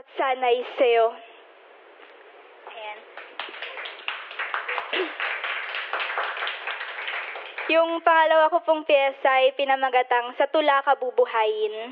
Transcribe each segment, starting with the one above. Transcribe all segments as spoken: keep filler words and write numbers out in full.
sanay sa'yo. Ayan. Yung pangalawa ko pong piyesa ay pinamagatang Sa Tula Ka Bubuhayin.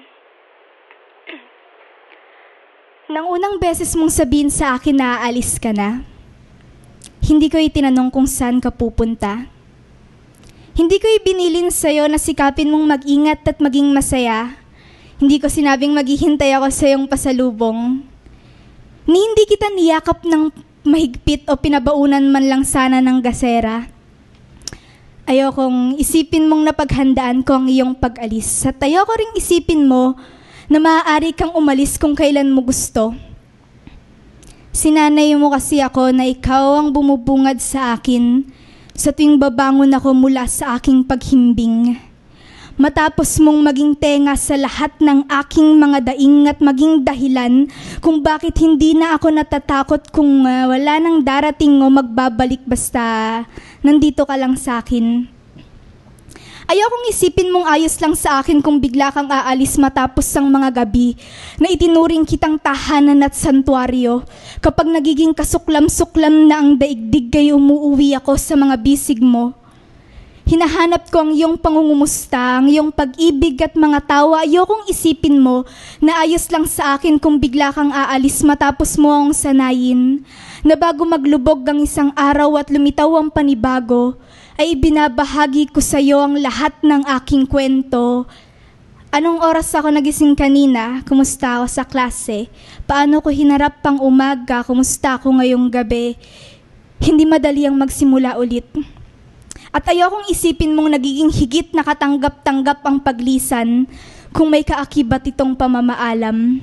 Nang unang beses mong sabihin sa akin na aalis ka na, hindi ko itinanong kung saan ka pupunta. Hindi ko ibinilin sa'yo na sikapin mong mag-ingat at maging masaya. Hindi ko sinabing maghihintay ako sa iyong pasalubong. Ni hindi kita niyakap ng mahigpit o pinabaunan man lang sana ng gasera. Ayokong isipin mong napaghandaan ko ang iyong pag-alis. At ayoko ring isipin mo na maaari kang umalis kung kailan mo gusto. Sinanay mo kasi ako na ikaw ang bumubungad sa akin sa tuwing babangon ako mula sa aking paghimbing. Matapos mong maging tenga sa lahat ng aking mga daing at maging dahilan kung bakit hindi na ako natatakot kung uh, wala nang darating o magbabalik basta nandito ka lang sa akin. Ayokong isipin mong ayos lang sa akin kung bigla kang aalis matapos ang mga gabi na itinuring kitang tahanan at santuaryo. Kapag nagiging kasuklam-suklam na ang daigdig kay umuuwi ako sa mga bisig mo. Hinahanap ko ang iyong pangungumusta, ang iyong pag-ibig at mga tawa. Ayokong isipin mo na ayos lang sa akin kung bigla kang aalis matapos mo ang sanayin. Na bago maglubog ang isang araw at lumitaw ang panibago, ay binabahagi ko sa iyo ang lahat ng aking kwento. Anong oras ako nagising kanina? Kumusta ako sa klase? Paano ko hinarap pang umaga? Kumusta ako ngayong gabi? Hindi madali ang magsimula ulit. At ayokong isipin mong nagiging higit na katanggap-tanggap ang paglisan kung may kaakibat itong pamamaalam.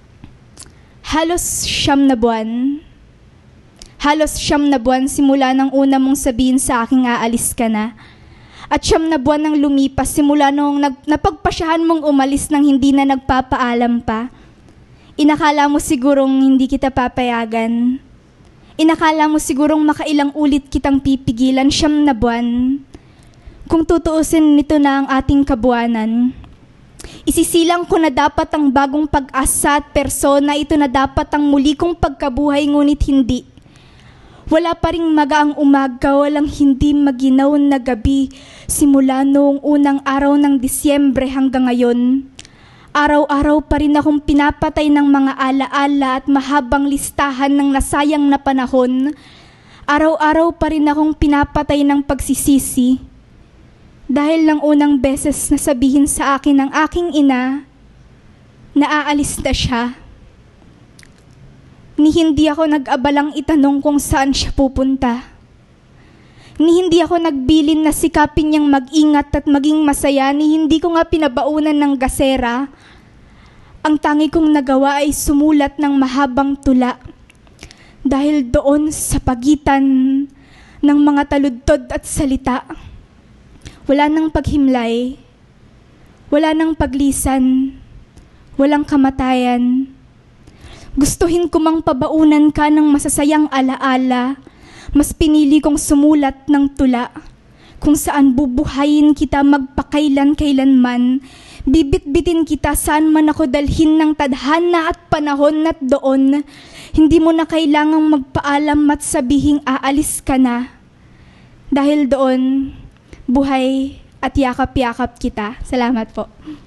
Halos siyam na buwan. Halos siyam na buwan simula nang una mong sabihin sa aking aalis ka na. At siyam na buwan nang lumipas simula nung nag, napagpasyahan mong umalis nang hindi na nagpapaalam pa. Inakala mo sigurong hindi kita papayagan. Inakala mo sigurong makailang ulit kitang pipigilan. Siyam na buwan. Kung tutuusin nito na ang ating kabuanan, isisilang ko na dapat ang bagong pag-asa at persona, ito na dapat ang muli kong pagkabuhay, ngunit hindi. Wala pa ring magaang umaga, walang hindi maginaw na gabi simula noong unang araw ng Disyembre hanggang ngayon. Araw-araw pa rin akong pinapatay ng mga alaala at mahabang listahan ng nasayang na panahon. Araw-araw pa rin akong pinapatay ng pagsisisi. Dahil lang unang beses na sabihin sa akin ng aking ina na aalis na siya. Ni hindi ako nag-abalang itanong kung saan siya pupunta. Ni hindi ako nagbilin na sikapin niyang mag-ingat at maging masaya. Ni hindi ko nga pinabaunan ng gasera. Ang tangi kong nagawa ay sumulat ng mahabang tula. Dahil doon sa pagitan ng mga taludtod at salita, wala nang paghimlay, wala nang paglisan, walang kamatayan. Gustuhin ko mang pabaunan ka ng masasayang alaala, mas pinili kong sumulat ng tula, kung saan bubuhayin kita magpakailan-kailanman, bibit-bitin kita saan man ako dalhin ng tadhana at panahon at doon, hindi mo na kailangang magpaalam at sabihing aalis ka na. Dahil doon, buhay at yakap-yakap kita. Salamat po.